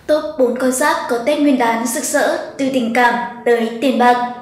Top 4 con giáp có Tết Nguyên đán rực rỡ từ tình cảm tới tiền bạc.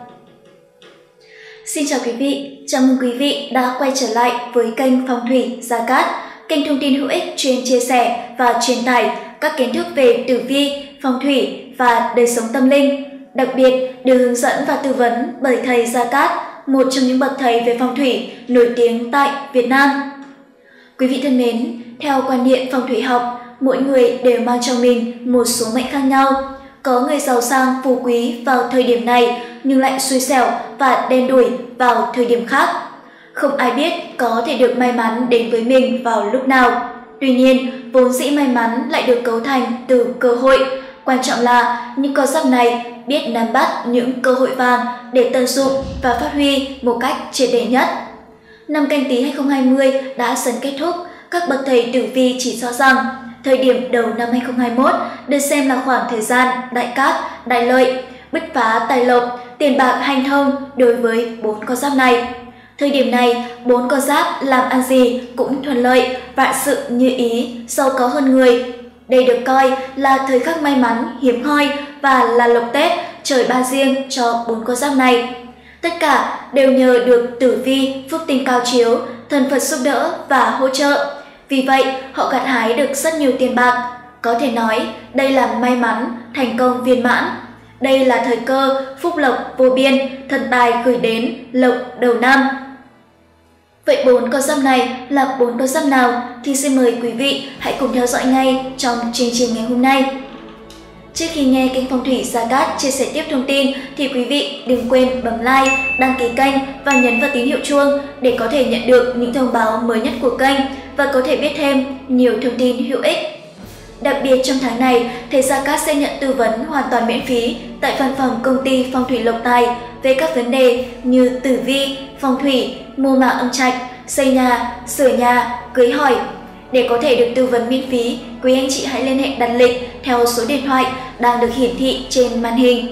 Xin chào quý vị, chào mừng quý vị đã quay trở lại với kênh Phong thủy Gia Cát, kênh thông tin hữu ích chuyên chia sẻ và truyền tải các kiến thức về tử vi, phong thủy và đời sống tâm linh. Đặc biệt được hướng dẫn và tư vấn bởi thầy Gia Cát, một trong những bậc thầy về phong thủy nổi tiếng tại Việt Nam. Quý vị thân mến, theo quan niệm phong thủy học, mỗi người đều mang trong mình một số mệnh khác nhau. Có người giàu sang phú quý vào thời điểm này nhưng lại xui xẻo và đen đủi vào thời điểm khác. Không ai biết có thể được may mắn đến với mình vào lúc nào. Tuy nhiên, vốn dĩ may mắn lại được cấu thành từ cơ hội. Quan trọng là những con giáp này biết nắm bắt những cơ hội vàng để tận dụng và phát huy một cách triệt để nhất. Năm Canh Tý 2020 đã dần kết thúc. Các bậc thầy tử vi chỉ rõ rằng thời điểm đầu năm 2021 được xem là khoảng thời gian đại cát, đại lợi, bứt phá tài lộc, tiền bạc hanh thông đối với 4 con giáp này. Thời điểm này, 4 con giáp làm ăn gì cũng thuận lợi, vạn sự như ý, giàu có hơn người. Đây được coi là thời khắc may mắn hiếm hoi và là lộc Tết trời ban riêng cho 4 con giáp này. Tất cả đều nhờ được tử vi, phúc tinh cao chiếu, thần Phật giúp đỡ và hỗ trợ. Vì vậy, họ gặt hái được rất nhiều tiền bạc. Có thể nói, đây là may mắn, thành công viên mãn. Đây là thời cơ, phúc lộc vô biên, thần tài gửi đến, lộc đầu năm. Vậy 4 con giáp này là 4 con giáp nào thì xin mời quý vị hãy cùng theo dõi ngay trong chương trình ngày hôm nay. Trước khi nghe kênh Phong thủy Gia Cát chia sẻ tiếp thông tin thì quý vị đừng quên bấm like, đăng ký kênh và nhấn vào tín hiệu chuông để có thể nhận được những thông báo mới nhất của kênh và có thể biết thêm nhiều thông tin hữu ích. Đặc biệt trong tháng này, thầy Gia Cát sẽ nhận tư vấn hoàn toàn miễn phí tại văn phòng công ty Phong thủy Lộc Tài về các vấn đề như tử vi, phong thủy, mùa mã âm trạch, xây nhà, sửa nhà, cưới hỏi. Để có thể được tư vấn miễn phí, quý anh chị hãy liên hệ đặt lịch theo số điện thoại đang được hiển thị trên màn hình.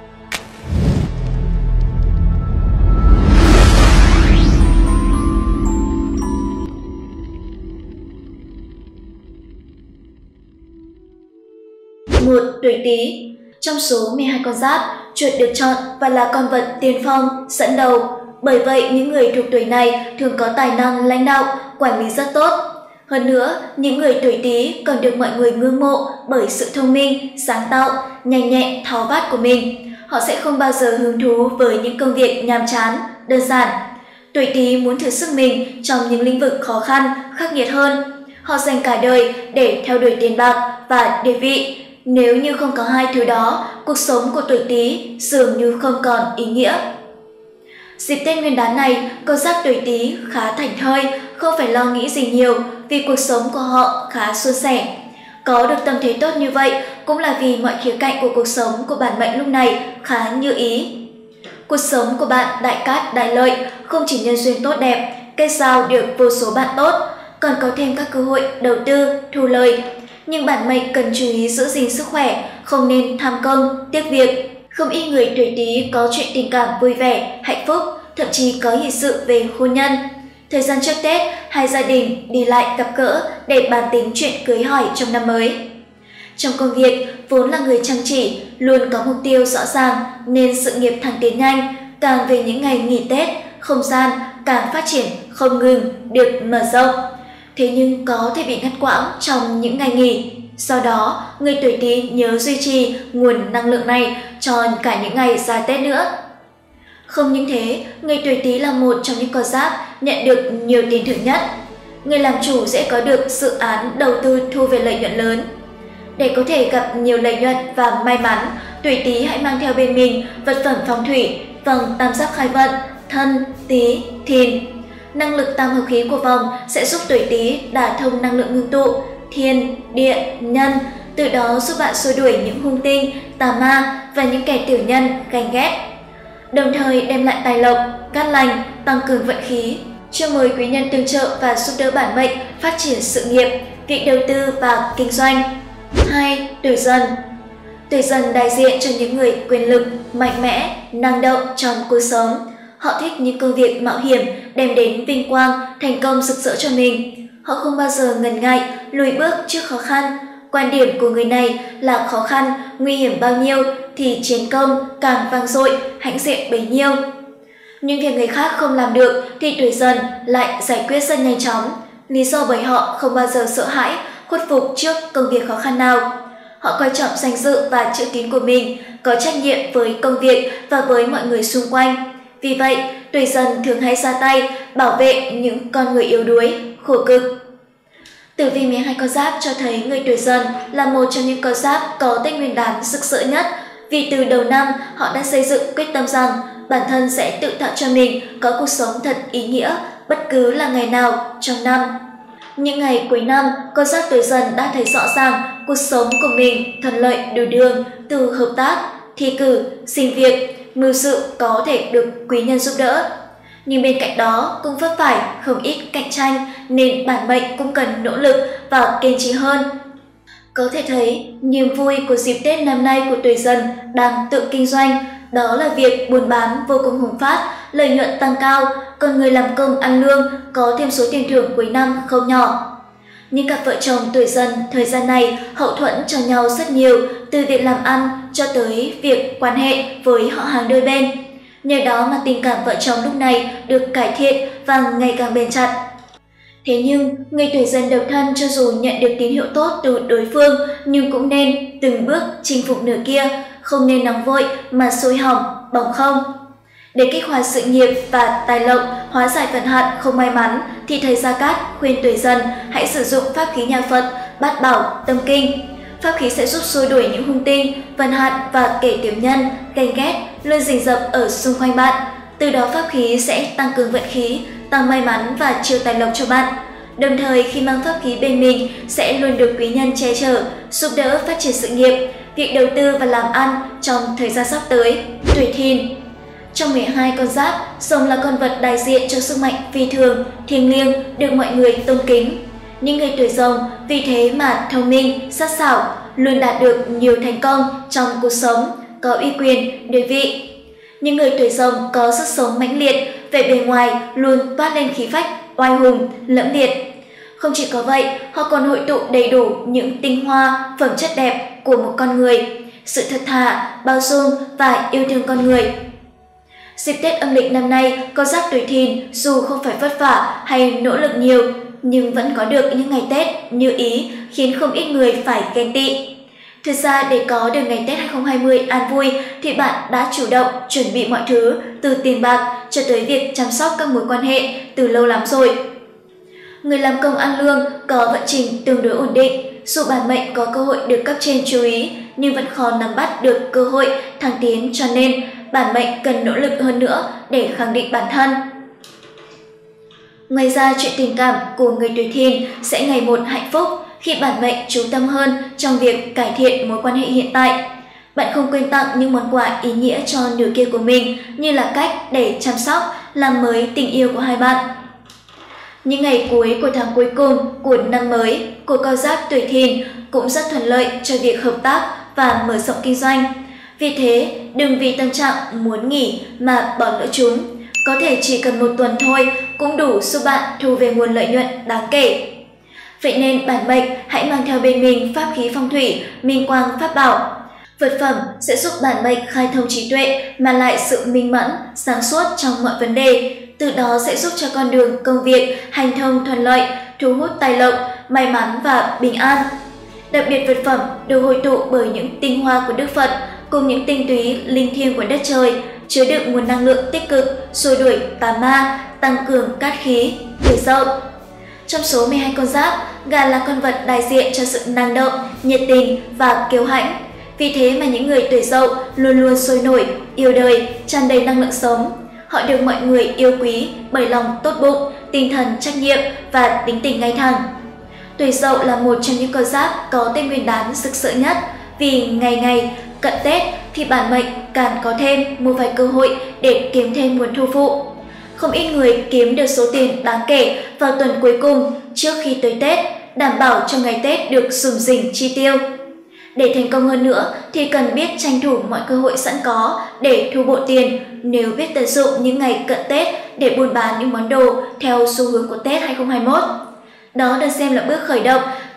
Một, tuổi Tý. Trong số 12 con giáp, chuột được chọn và là con vật tiên phong, dẫn đầu. Bởi vậy, những người thuộc tuổi này thường có tài năng lãnh đạo, quản lý rất tốt. Hơn nữa, những người tuổi Tý còn được mọi người ngưỡng mộ bởi sự thông minh, sáng tạo, nhanh nhẹn, tháo vát của mình. Họ sẽ không bao giờ hứng thú với những công việc nhàm chán, đơn giản. Tuổi Tý muốn thử sức mình trong những lĩnh vực khó khăn, khắc nghiệt hơn. Họ dành cả đời để theo đuổi tiền bạc và địa vị. Nếu như không có hai thứ đó, cuộc sống của tuổi Tý dường như không còn ý nghĩa. Dịp Tết Nguyên đán này, con giáp tuổi Tý khá thảnh thơi, không phải lo nghĩ gì nhiều vì cuộc sống của họ khá suôn sẻ. Có được tâm thế tốt như vậy cũng là vì mọi khía cạnh của cuộc sống của bản mệnh lúc này khá như ý. Cuộc sống của bạn đại cát đại lợi, không chỉ nhân duyên tốt đẹp, kết giao được vô số bạn tốt, còn có thêm các cơ hội đầu tư, thu lời. Nhưng bản mệnh cần chú ý giữ gìn sức khỏe, không nên tham công, tiếc việc. Không ít người tuổi Tý có chuyện tình cảm vui vẻ, hạnh phúc, thậm chí có hỷ sự về hôn nhân. Thời gian trước Tết, hai gia đình đi lại gặp gỡ để bàn tính chuyện cưới hỏi trong năm mới. Trong công việc, vốn là người chăm chỉ, luôn có mục tiêu rõ ràng nên sự nghiệp thăng tiến nhanh. Càng về những ngày nghỉ Tết, không gian càng phát triển không ngừng, được mở rộng. Thế nhưng có thể bị ngắt quãng trong những ngày nghỉ. Do đó, người tuổi Tý nhớ duy trì nguồn năng lượng này cho cả những ngày ra Tết nữa. Không những thế, người tuổi Tý là một trong những con giáp nhận được nhiều tiền thưởng nhất. Người làm chủ sẽ có được dự án đầu tư thu về lợi nhuận lớn. Để có thể gặp nhiều lợi nhuận và may mắn, tuổi Tý hãy mang theo bên mình vật phẩm phong thủy, vòng tam giác khai vận, Thân, Tý, Thìn. Năng lực tam hợp khí của vòng sẽ giúp tuổi Tý đả thông năng lượng ngưng tụ, thiên, địa, nhân, từ đó giúp bạn xua đuổi những hung tinh, tà ma và những kẻ tiểu nhân, ganh ghét. Đồng thời đem lại tài lộc, cát lành, tăng cường vận khí. Chiêu mời quý nhân tương trợ và giúp đỡ bản mệnh phát triển sự nghiệp, việc đầu tư và kinh doanh. 2. Tuổi Dần. Tuổi Dần đại diện cho những người quyền lực, mạnh mẽ, năng động trong cuộc sống. Họ thích những công việc mạo hiểm đem đến vinh quang, thành công rực rỡ cho mình. Họ không bao giờ ngần ngại, lùi bước trước khó khăn. Quan điểm của người này là khó khăn, nguy hiểm bao nhiêu thì chiến công càng vang dội, hãnh diện bấy nhiêu. Những việc người khác không làm được thì tuổi Dần lại giải quyết rất nhanh chóng. Lý do bởi họ không bao giờ sợ hãi, khuất phục trước công việc khó khăn nào. Họ coi trọng danh dự và chữ tín của mình, có trách nhiệm với công việc và với mọi người xung quanh. Vì vậy, tuổi Dần thường hay ra tay bảo vệ những con người yếu đuối, khổ cực. Tử vi 12 con giáp cho thấy người tuổi Dần là một trong những con giáp có Tết Nguyên đán rực rỡ nhất, vì từ đầu năm họ đã xây dựng quyết tâm rằng bản thân sẽ tự tạo cho mình có cuộc sống thật ý nghĩa bất cứ là ngày nào trong năm. Những ngày cuối năm, con giáp tuổi Dần đã thấy rõ ràng cuộc sống của mình thuận lợi đủ đường, từ hợp tác, thi cử, xin việc, mưu sự có thể được quý nhân giúp đỡ. Nhưng bên cạnh đó cũng vấp phải không ít cạnh tranh nên bản mệnh cũng cần nỗ lực và kiên trì hơn. Có thể thấy, niềm vui của dịp Tết năm nay của tuổi Dần đang tự kinh doanh, đó là việc buôn bán vô cùng hùng phát, lợi nhuận tăng cao, còn người làm công ăn lương có thêm số tiền thưởng cuối năm không nhỏ. Nhưng cặp vợ chồng tuổi Dần thời gian này hậu thuẫn cho nhau rất nhiều, từ việc làm ăn cho tới việc quan hệ với họ hàng đôi bên. Nhờ đó mà tình cảm vợ chồng lúc này được cải thiện và ngày càng bền chặt. Thế nhưng, người tuổi Dần độc thân cho dù nhận được tín hiệu tốt từ đối phương nhưng cũng nên từng bước chinh phục nửa kia, không nên nóng vội mà sôi hỏng, bỏng không. Để kích hoạt sự nghiệp và tài lộc, hóa giải vận hạn không may mắn thì thầy Gia Cát khuyên tuổi Dần hãy sử dụng pháp khí nhà Phật Bát Bảo Tâm Kinh. Pháp khí sẽ giúp xua đuổi những hung tinh, vận hạn và kẻ tiểu nhân, ganh ghét luôn rình rập ở xung quanh bạn. Từ đó pháp khí sẽ tăng cường vận khí, tăng may mắn và chiêu tài lộc cho bạn. Đồng thời khi mang pháp khí bên mình sẽ luôn được quý nhân che chở, giúp đỡ phát triển sự nghiệp, việc đầu tư và làm ăn trong thời gian sắp tới. Tuổi Thìn. Trong 12 con giáp, rồng là con vật đại diện cho sức mạnh phi thường, thiêng liêng, được mọi người tôn kính. Những người tuổi Rồng vì thế mà thông minh, sắc sảo, luôn đạt được nhiều thành công trong cuộc sống, có uy quyền, địa vị. Những người tuổi Rồng có sức sống mãnh liệt, vẻ bề ngoài luôn toát lên khí phách, oai hùng, lẫm liệt. Không chỉ có vậy, họ còn hội tụ đầy đủ những tinh hoa, phẩm chất đẹp của một con người, sự thật thà, bao dung và yêu thương con người. Dịp Tết âm lịch năm nay, con giáp tuổi Thìn dù không phải vất vả hay nỗ lực nhiều, nhưng vẫn có được những ngày Tết như ý khiến không ít người phải ghen tị. Thực ra để có được ngày Tết 2020 an vui thì bạn đã chủ động chuẩn bị mọi thứ từ tiền bạc cho tới việc chăm sóc các mối quan hệ từ lâu lắm rồi. Người làm công ăn lương có vận trình tương đối ổn định, dù bản mệnh có cơ hội được cấp trên chú ý nhưng vẫn khó nắm bắt được cơ hội thăng tiến, cho nên bản mệnh cần nỗ lực hơn nữa để khẳng định bản thân. Ngoài ra, chuyện tình cảm của người tuổi Thìn sẽ ngày một hạnh phúc khi bản mệnh chú tâm hơn trong việc cải thiện mối quan hệ hiện tại. Bạn không quên tặng những món quà ý nghĩa cho nửa kia của mình như là cách để chăm sóc, làm mới tình yêu của hai bạn. Những ngày cuối của tháng cuối cùng của năm mới của con giáp tuổi Thìn cũng rất thuận lợi cho việc hợp tác và mở rộng kinh doanh. Vì thế, đừng vì tâm trạng muốn nghỉ mà bỏ lỡ chúng. Có thể chỉ cần một tuần thôi cũng đủ giúp bạn thu về nguồn lợi nhuận đáng kể. Vậy nên bản mệnh hãy mang theo bên mình pháp khí phong thủy, minh quang pháp bảo. Vật phẩm sẽ giúp bản mệnh khai thông trí tuệ mà lại sự minh mẫn, sáng suốt trong mọi vấn đề. Từ đó sẽ giúp cho con đường công việc hành thông thuận lợi, thu hút tài lộc, may mắn và bình an. Đặc biệt vật phẩm được hội tụ bởi những tinh hoa của Đức Phật cùng những tinh túy linh thiêng của đất trời, chứa đựng nguồn năng lượng tích cực, xua đuổi tà ma, tăng cường cát khí, tuổi Dậu. Trong số 12 con giáp, gà là con vật đại diện cho sự năng động, nhiệt tình và kiêu hãnh. Vì thế mà những người tuổi Dậu luôn luôn sôi nổi, yêu đời, tràn đầy năng lượng sống. Họ được mọi người yêu quý bởi lòng tốt bụng, tinh thần trách nhiệm và tính tình ngay thẳng. Tuổi Dậu là một trong những con giáp có Tết Nguyên đán rực rỡ nhất, vì ngày ngày cận Tết thì bản mệnh càng có thêm một vài cơ hội để kiếm thêm nguồn thu phụ. Không ít người kiếm được số tiền đáng kể vào tuần cuối cùng trước khi tới Tết, đảm bảo cho ngày Tết được sum rỉnh chi tiêu. Để thành công hơn nữa thì cần biết tranh thủ mọi cơ hội sẵn có để thu bộ tiền, nếu biết tận dụng những ngày cận Tết để buôn bán những món đồ theo xu hướng của Tết 2021. Đó được xem là bước khởi động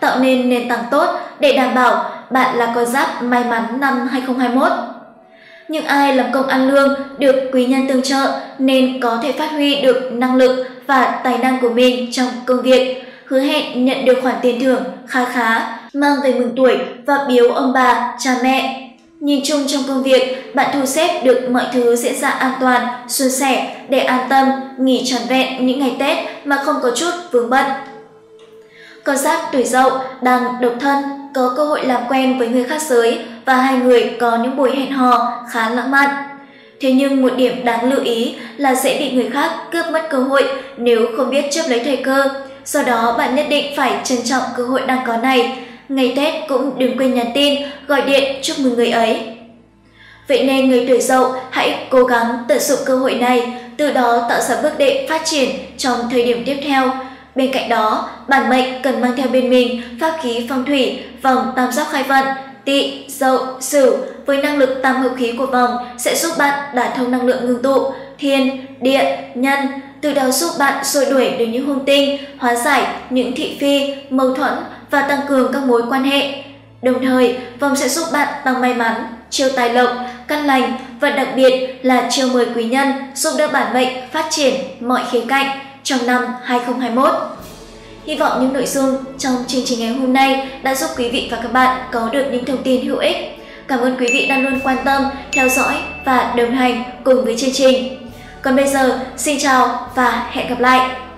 tạo nên nền tảng tốt để đảm bảo bạn là con giáp may mắn năm 2021. Những ai làm công ăn lương được quý nhân tương trợ nên có thể phát huy được năng lực và tài năng của mình trong công việc, hứa hẹn nhận được khoản tiền thưởng kha khá, mang về mừng tuổi và biếu ông bà, cha mẹ. Nhìn chung trong công việc, bạn thu xếp được mọi thứ diễn ra an toàn, suôn sẻ để an tâm, nghỉ trọn vẹn những ngày Tết mà không có chút vướng bận. Con giáp tuổi Dậu đang độc thân, có cơ hội làm quen với người khác giới và hai người có những buổi hẹn hò khá lãng mạn. Thế nhưng một điểm đáng lưu ý là sẽ bị người khác cướp mất cơ hội nếu không biết chớp lấy thời cơ. Do đó bạn nhất định phải trân trọng cơ hội đang có này. Ngày Tết cũng đừng quên nhắn tin, gọi điện chúc mừng người ấy. Vậy nên người tuổi Dậu hãy cố gắng tận dụng cơ hội này, từ đó tạo ra bước đệm phát triển trong thời điểm tiếp theo. Bên cạnh đó, bản mệnh cần mang theo bên mình pháp khí phong thủy vòng tam giác khai vận Tỵ, Dậu, Sửu với năng lực tam hợp khí của vòng sẽ giúp bạn đả thông năng lượng ngưng tụ thiên, địa, nhân, từ đó giúp bạn xua đuổi được những hung tinh, hóa giải những thị phi, mâu thuẫn và tăng cường các mối quan hệ. Đồng thời, vòng sẽ giúp bạn tăng may mắn, chiêu tài lộc, căn lành và đặc biệt là chiêu mời quý nhân giúp đỡ bản mệnh phát triển mọi khía cạnh trong năm 2021. Hy vọng những nội dung trong chương trình ngày hôm nay đã giúp quý vị và các bạn có được những thông tin hữu ích. Cảm ơn quý vị đã luôn quan tâm, theo dõi và đồng hành cùng với chương trình. Còn bây giờ, xin chào và hẹn gặp lại!